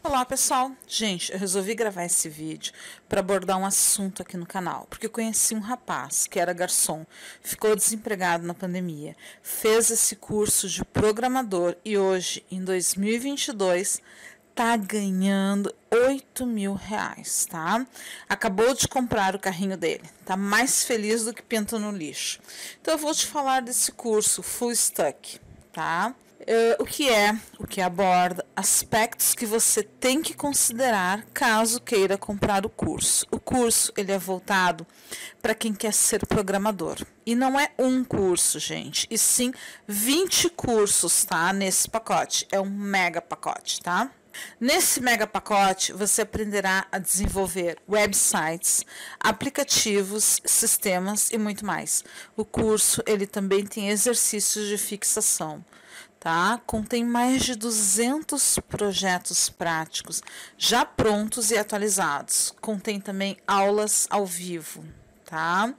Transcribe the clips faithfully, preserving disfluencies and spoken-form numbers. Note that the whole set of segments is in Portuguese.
Olá pessoal, gente, eu resolvi gravar esse vídeo para abordar um assunto aqui no canal, porque eu conheci um rapaz que era garçom, ficou desempregado na pandemia, fez esse curso de programador e hoje, em dois mil e vinte e dois, tá ganhando oito mil reais, tá? Acabou de comprar o carrinho dele, tá mais feliz do que pinto no lixo. Então eu vou te falar desse curso Full Stack, tá? Uh, o que é, o que aborda, aspectos que você tem que considerar caso queira comprar o curso. O curso ele é voltado para quem quer ser programador. E não é um curso, gente, e sim vinte cursos, tá? Nesse pacote. É um mega pacote, tá? Nesse mega pacote, você aprenderá a desenvolver websites, aplicativos, sistemas e muito mais. O curso ele também tem exercícios de fixação. Tá? Contém mais de duzentos projetos práticos já prontos e atualizados. Contém também aulas ao vivo. Tá?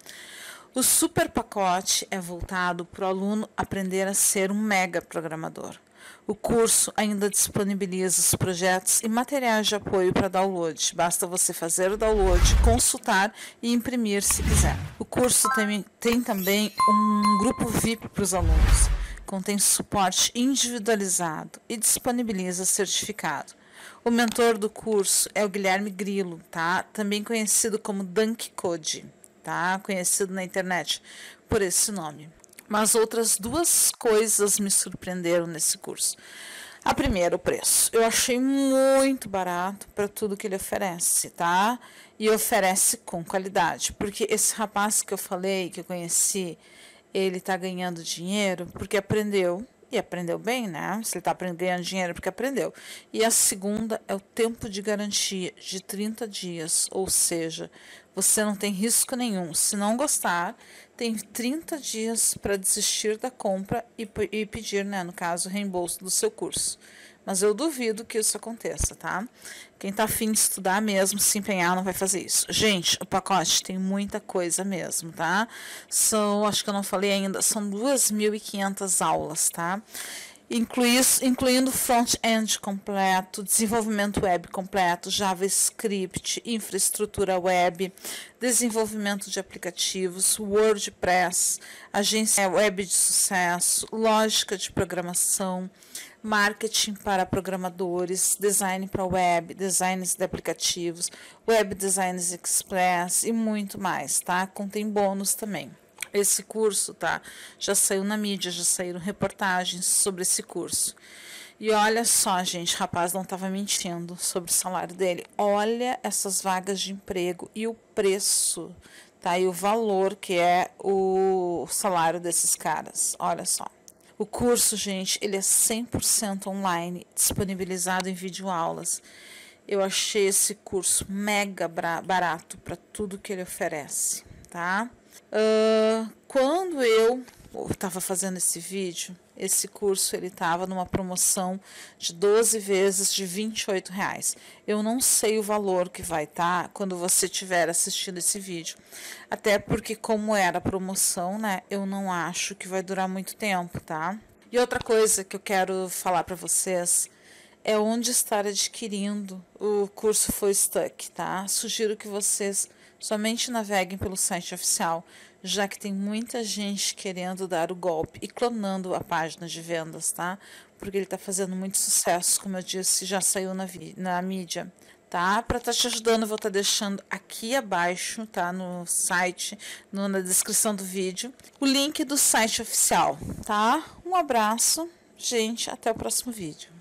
O super pacote é voltado para o aluno aprender a ser um mega programador. O curso ainda disponibiliza os projetos e materiais de apoio para download. Basta você fazer o download, consultar e imprimir se quiser. O curso tem, tem também um grupo V I P para os alunos. Contém suporte individualizado e disponibiliza certificado. O mentor do curso é o Guilherme Grilo, tá? Também conhecido como Dunk Code, tá? Conhecido na internet por esse nome. Mas outras duas coisas me surpreenderam nesse curso. A primeira, o preço. Eu achei muito barato para tudo que ele oferece, tá? E oferece com qualidade, porque esse rapaz que eu falei, que eu conheci, ele está ganhando dinheiro porque aprendeu, e aprendeu bem, né? Se ele está ganhando dinheiro porque aprendeu. E a segunda é o tempo de garantia de trinta dias, ou seja, você não tem risco nenhum. Se não gostar, tem trinta dias para desistir da compra e, e pedir, né, no caso, o reembolso do seu curso. Mas eu duvido que isso aconteça, tá? Quem tá afim de estudar mesmo, se empenhar, não vai fazer isso. Gente, o pacote tem muita coisa mesmo, tá? São, acho que eu não falei ainda, são duas mil e quinhentas aulas, tá? Inclui, incluindo front-end completo, desenvolvimento web completo, JavaScript, infraestrutura web, desenvolvimento de aplicativos, WordPress, agência web de sucesso, lógica de programação, marketing para programadores, design para web, designs de aplicativos, web designs express e muito mais, tá? Contém bônus também. Esse curso, tá? Já saiu na mídia, já saíram reportagens sobre esse curso. E olha só, gente, o rapaz não estava mentindo sobre o salário dele. Olha essas vagas de emprego e o preço, tá? E o valor que é o salário desses caras. Olha só. O curso, gente, ele é cem por cento online, disponibilizado em videoaulas. Eu achei esse curso mega barato para tudo que ele oferece, tá? Uh, quando eu estava fazendo esse vídeo, esse curso ele estava numa promoção de doze vezes de vinte e oito reais. Eu não sei o valor que vai estar tá quando você estiver assistindo esse vídeo. Até porque como era a promoção, né, eu não acho que vai durar muito tempo, tá? E outra coisa que eu quero falar para vocês é onde estar adquirindo o curso Full Stack, tá? Sugiro que vocês somente naveguem pelo site oficial, já que tem muita gente querendo dar o golpe e clonando a página de vendas, tá? Porque ele está fazendo muito sucesso, como eu disse, já saiu na, na mídia, tá? Para estar tá te ajudando, eu vou estar tá deixando aqui abaixo, tá? No site, no, na descrição do vídeo, o link do site oficial, tá? Um abraço, gente, até o próximo vídeo.